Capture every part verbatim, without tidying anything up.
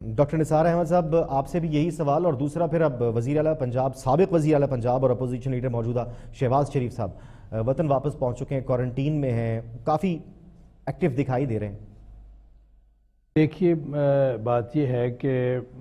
Doctor نثار احمد صاحب، آپ سے بھی یہی سوال، اور دوسرا پھر اب وزیر اعلیٰ پنجاب، سابق وزیر اعلیٰ پنجاب اور اپوزیشن لیڈر موجودہ شہباز شریف صاحب وطن واپس پہنچ چکے ہیں، کوارنٹین میں ہیں، کافی ایکٹیو دکھائی دے رہے ہیں۔ دیکھیے، بات یہ ہے کہ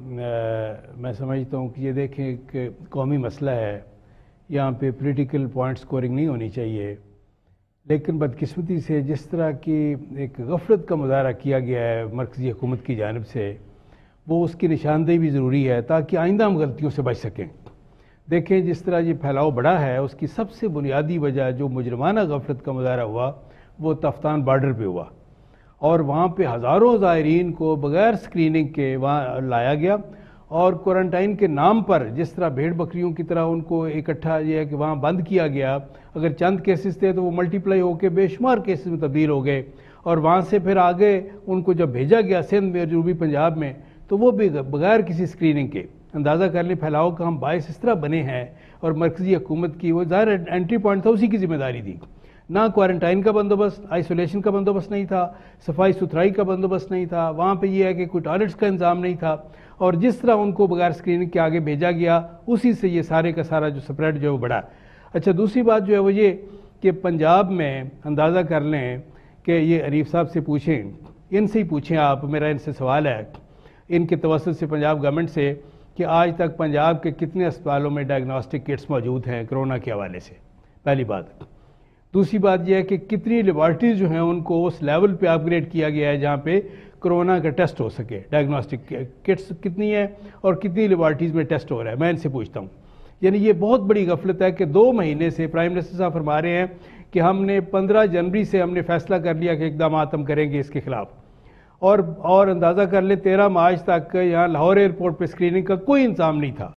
میں سمجھتا ہوں کہ یہ دیکھیں ایک قومی مسئلہ ہے، یہاں پہ پولیٹیکل پوائنٹ سکورنگ نہیں ہونی چاہیے، لیکن بدقسمتی سے جس طرح کی ایک غفلت کا مظاہرہ کیا گیا ہے مرکزی حکومت کی جانب سے، وہ اس کی نشاندہی بھی ضروری ہے تاکہ آئندہ ہم غلطیوں سے بچ سکیں۔ دیکھیں جس طرح یہ پھیلاؤ بڑا ہے، اس کی سب سے بنیادی وجہ جو مجرمانہ غفلت کا مظاہرہ ہوا وہ تفتان بارڈر پہ ہوا، اور وہاں پہ ہزاروں زائرین کو بغیر سکریننگ کے وہاں لایا گیا، اور کوارنٹائن کے نام پر جس طرح بھیڑ بکریوں کی طرح ان کو اکٹھا یہ ہے کہ وہاں بند کیا گیا، اگر چند کیسز تھے تو وہ ملٹی پلائی ہو کے بے شمار کیسز میں تبدیل ہو گئے، اور وہاں سے پھر آگے ان کو جب بھیجا گیا سندھ میں، جنوبی پنجاب میں، تو وہ بھی بغیر کسی سکریننگ کے۔ اندازہ کر لیں پھیلاؤ کا ہم باعث اس طرح بنے ہیں، اور مرکزی حکومت کی وہ ظاہر انٹری پوائنٹ تھا، اسی کی ذمہ داری تھی۔ نہ کوارنٹائن کا بندوبست، آئسولیشن کا بندوبست نہیں تھا، صفائی ستھرائی کا بندوبست نہیں تھا، وہاں پہ یہ ہے کہ کوئی ٹوائلٹس کا انتظام نہیں تھا، اور جس طرح ان کو بغیر سکریننگ کے آگے بھیجا گیا، اسی سے یہ سارے کا سارا جو سپریڈ جو ہے وہ بڑھا۔ اچھا، دوسری بات جو ہے وہ یہ کہ پنجاب میں اندازہ کر لیں کہ یہ عریف صاحب سے پوچھیں، ان سے ہی پوچھیں آپ، میرا ان سے سوال ہے ان کے توسط سے پنجاب گورنمنٹ سے، کہ آج تک پنجاب کے کتنے اسپتالوں میں ڈائگنوسٹک کٹس موجود ہیں کرونا کے حوالے سے، پہلی بات۔ دوسری بات یہ ہے کہ کتنی لیبارٹریز جو ہیں ان کو اس لیول پہ اپ گریڈ کیا گیا ہے جہاں پہ کرونا کا ٹیسٹ ہو سکے، ڈائگنوسٹک کٹس کتنی ہیں اور کتنی لیبارٹریز میں ٹیسٹ ہو رہا ہے، میں ان سے پوچھتا ہوں۔ یعنی یہ بہت بڑی غفلت ہے کہ دو مہینے سے پرائم منسٹر صاحب فرما رہے ہیں کہ ہم نے پندرہ جنوری سے ہم نے فیصلہ کر لیا کہ اقدامات ہم کریں گے اس کے خلاف، اور اور اندازہ کر لیں تیرہ مارچ تک یہاں لاہور ایئرپورٹ پہ اسکریننگ کا کوئی انتظام نہیں تھا۔